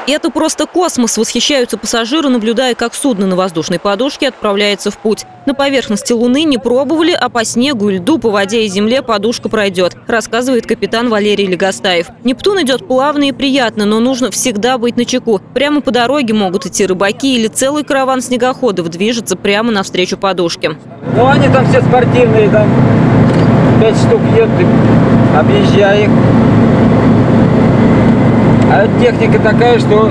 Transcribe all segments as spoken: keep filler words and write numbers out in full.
Это просто космос, восхищаются пассажиры, наблюдая, как судно на воздушной подушке отправляется в путь. На поверхности Луны не пробовали, а по снегу и льду, по воде и земле подушка пройдет, рассказывает капитан Валерий Легостаев. Нептун идет плавно и приятно, но нужно всегда быть начеку. Прямо по дороге могут идти рыбаки или целый караван снегоходов движется прямо навстречу подушке. Ну они там все спортивные, там пять штук едут, объезжая их. А техника такая, что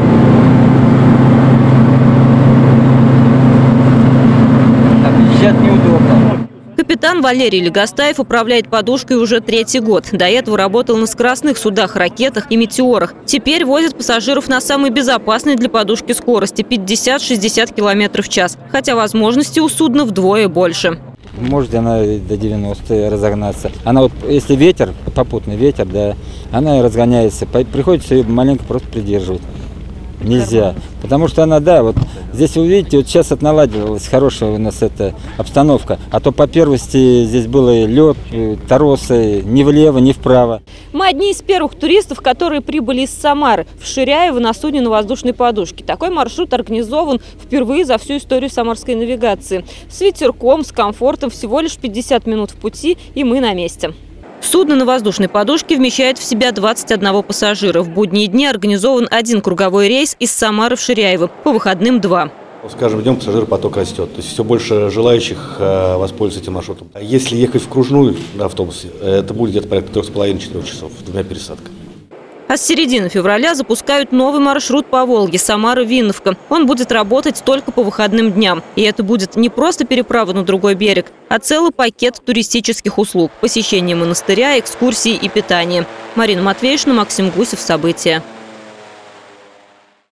объезжать неудобно. Капитан Валерий Легостаев управляет подушкой уже третий год. До этого работал на скоростных судах, ракетах и метеорах. Теперь возит пассажиров на самой безопасной для подушки скорости – пятьдесят-шестьдесят километров в час. Хотя возможности у судна вдвое больше. Может она до девяноста разогнаться. Она вот, если ветер, попутный ветер, да, она разгоняется. Приходится ее маленько просто придерживать. Нельзя. Потому что она, да, вот здесь вы видите, вот сейчас отналадилась хорошая у нас эта обстановка. А то по первости здесь было лед, торосы, ни влево, ни вправо. Мы одни из первых туристов, которые прибыли из Самары в Ширяево на судне на воздушной подушке. Такой маршрут организован впервые за всю историю самарской навигации. С ветерком, с комфортом, всего лишь пятьдесят минут в пути, и мы на месте. Судно на воздушной подушке вмещает в себя двадцать одного пассажира. В будние дни организован один круговой рейс из Самары в Ширяево, по выходным два. С каждым днем пассажиропоток растет, то есть все больше желающих воспользоваться этим маршрутом. Если ехать в кружную на автобусе, это будет где-то порядка трех с половиной-четырех часов, двумя пересадками. А с середины февраля запускают новый маршрут по Волге – Самара-Винновка. Он будет работать только по выходным дням. И это будет не просто переправа на другой берег, а целый пакет туристических услуг – посещение монастыря, экскурсии и питание. Марина Матвеевна, Максим Гусев. События.